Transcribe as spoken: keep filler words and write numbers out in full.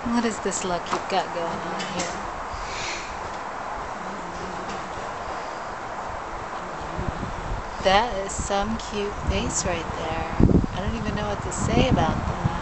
What is this look you've got going on here? That is some cute face right there. I don't even know what to say about that.